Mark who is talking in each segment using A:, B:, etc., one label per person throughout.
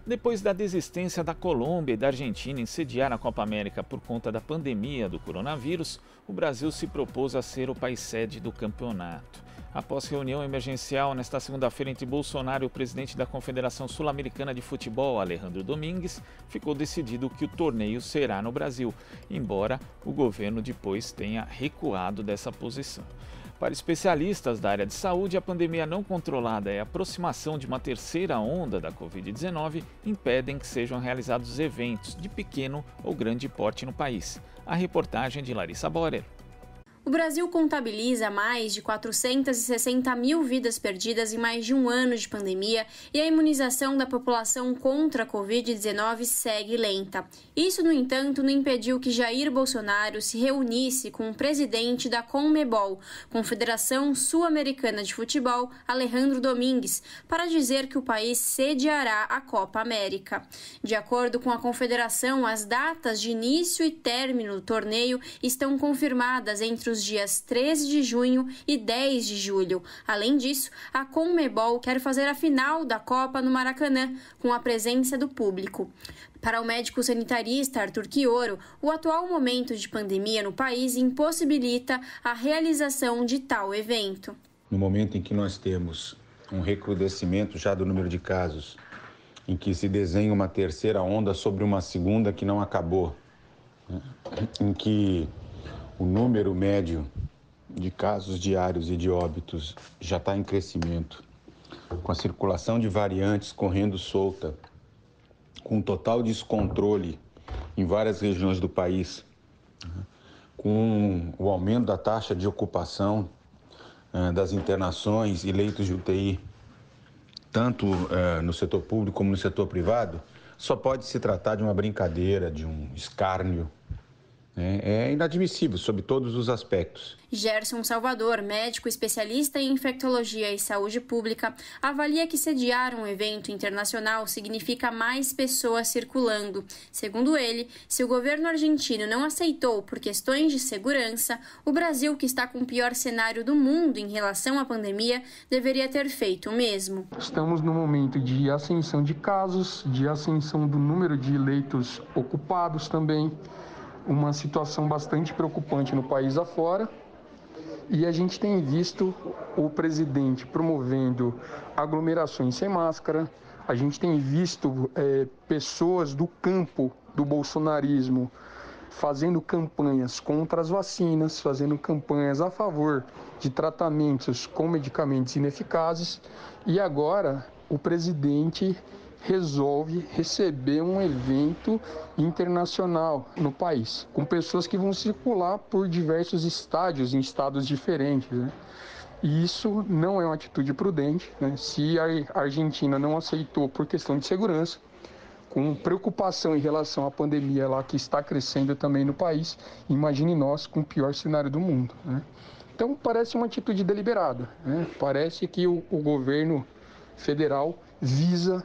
A: Depois da desistência da Colômbia e da Argentina em sediar a Copa América por conta da pandemia do coronavírus, o Brasil se propôs a ser o país sede do campeonato. Após reunião emergencial nesta segunda-feira entre Bolsonaro e o presidente da Confederação Sul-Americana de Futebol, Alejandro Domingues, ficou decidido que o torneio será no Brasil, embora o governo depois tenha recuado dessa posição. Para especialistas da área de saúde, a pandemia não controlada e a aproximação de uma terceira onda da Covid-19 impedem que sejam realizados eventos de pequeno ou grande porte no país. A reportagem de Larissa Borer.
B: O Brasil contabiliza mais de 460 mil vidas perdidas em mais de um ano de pandemia e a imunização da população contra a Covid-19 segue lenta. Isso, no entanto, não impediu que Jair Bolsonaro se reunisse com o presidente da CONMEBOL, Confederação Sul-Americana de Futebol, Alejandro Domingues, para dizer que o país sediará a Copa América. De acordo com a confederação, as datas de início e término do torneio estão confirmadas entre os dias 13 de junho e 10 de julho. Além disso, a CONMEBOL quer fazer a final da Copa no Maracanã, com a presença do público. Para o médico sanitarista Arthur Quioro, o atual momento de pandemia no país impossibilita a realização de tal evento.
C: No momento em que nós temos um recrudescimento já do número de casos, em que se desenha uma terceira onda sobre uma segunda que não acabou, em que o número médio de casos diários e de óbitos já está em crescimento, com a circulação de variantes correndo solta, com total descontrole em várias regiões do país, com o aumento da taxa de ocupação das internações e leitos de UTI, tanto no setor público como no setor privado, só pode se tratar de uma brincadeira, de um escárnio. É inadmissível, sob todos os aspectos.
B: Gerson Salvador, médico especialista em infectologia e saúde pública, avalia que sediar um evento internacional significa mais pessoas circulando. Segundo ele, se o governo argentino não aceitou por questões de segurança, o Brasil, que está com o pior cenário do mundo em relação à pandemia, deveria ter feito o mesmo.
D: Estamos no momento de ascensão de casos, de ascensão do número de leitos ocupados também. Uma situação bastante preocupante no país afora, e a gente tem visto o presidente promovendo aglomerações sem máscara, a gente tem visto pessoas do campo do bolsonarismo fazendo campanhas contra as vacinas, fazendo campanhas a favor de tratamentos com medicamentos ineficazes, e agora o presidente resolve receber um evento internacional no país, com pessoas que vão circular por diversos estádios, em estados diferentes, né? E isso não é uma atitude prudente, né? Se a Argentina não aceitou por questão de segurança, com preocupação em relação à pandemia lá que está crescendo também no país, imagine nós com o pior cenário do mundo, né? Então parece uma atitude deliberada, né? Parece que o governo federal visa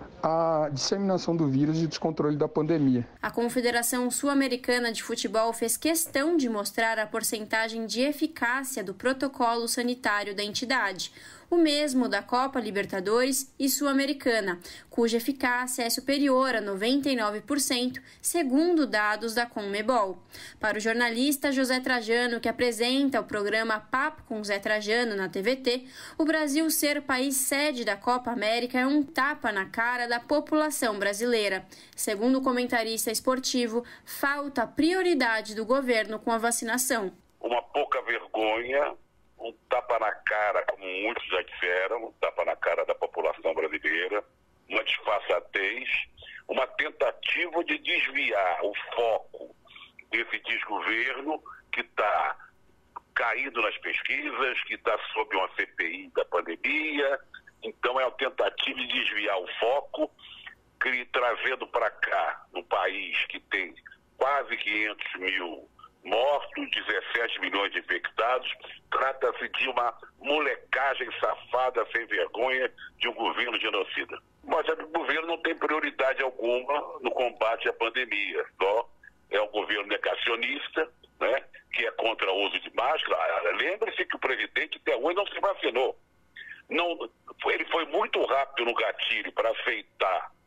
D: a disseminação do vírus e o descontrole da pandemia.
B: A Confederação Sul-Americana de Futebol fez questão de mostrar a porcentagem de eficácia do protocolo sanitário da entidade, o mesmo da Copa Libertadores e Sul-Americana, cuja eficácia é superior a 99%, segundo dados da CONMEBOL. Para o jornalista José Trajano, que apresenta o programa Papo com Zé Trajano na TVT, o Brasil ser país sede da Copa América é um tapa na cara da população brasileira. Segundo o comentarista esportivo, falta prioridade do governo com a vacinação.
E: Uma pouca vergonha, um tapa na cara, como muitos já disseram, um tapa na cara da população brasileira, uma disfarçatez, uma tentativa de desviar o foco desse desgoverno que está caído nas pesquisas, que está sob uma CPI da pandemia. Então é uma tentativa de desviar o foco, trazendo para cá, no país que tem quase 500 mil mortos, 17 milhões de infectados, trata-se de uma molecagem safada, sem vergonha, de um governo genocida. Mas o governo não tem prioridade alguma no combate à pandemia, só é um governo negacionista, né, que é contra o uso de máscara. Lembre-se que o presidente até hoje não se vacinou. Ele foi muito rápido no gatilho para aceitar a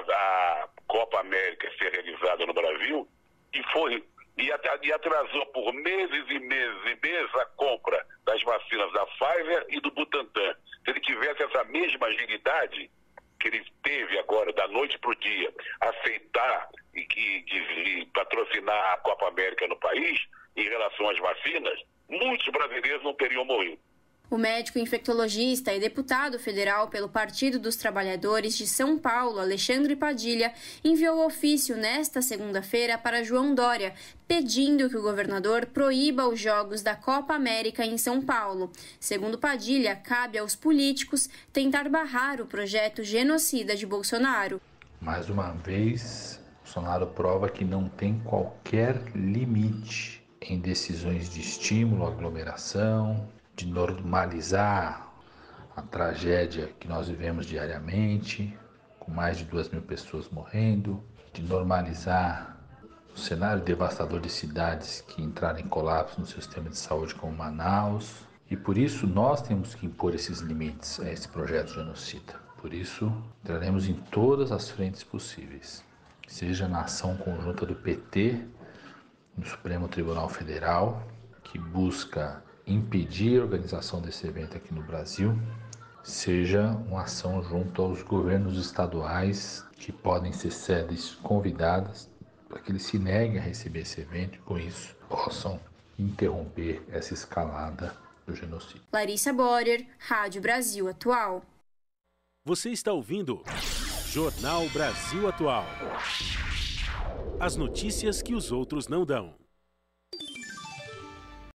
E: a Copa América ser realizada no Brasil e atrasou por meses e meses e meses a compra das vacinas da Pfizer e do Butantan. Se ele tivesse essa mesma agilidade que ele teve agora, da noite para o dia, aceitar e patrocinar a Copa América no país, em relação às vacinas, muitos brasileiros não teriam morrido.
B: O médico infectologista e deputado federal pelo Partido dos Trabalhadores de São Paulo, Alexandre Padilha, enviou ofício nesta segunda-feira para João Dória, pedindo que o governador proíba os jogos da Copa América em São Paulo. Segundo Padilha, cabe aos políticos tentar barrar o projeto genocida de Bolsonaro.
F: Mais uma vez, Bolsonaro prova que não tem qualquer limite em decisões de estímulo à aglomeração, de normalizar a tragédia que nós vivemos diariamente, com mais de 2.000 pessoas morrendo, de normalizar o cenário devastador de cidades que entraram em colapso no sistema de saúde como Manaus. E por isso nós temos que impor esses limites a esse projeto genocida. Por isso entraremos em todas as frentes possíveis, seja na ação conjunta do PT no Supremo Tribunal Federal, que busca impedir a organização desse evento aqui no Brasil, seja uma ação junto aos governos estaduais que podem ser sedes convidadas para que eles se neguem a receber esse evento e com isso possam interromper essa escalada do genocídio.
B: Larissa Borer, Rádio Brasil Atual.
G: Você está ouvindo Jornal Brasil Atual. As notícias que os outros não dão.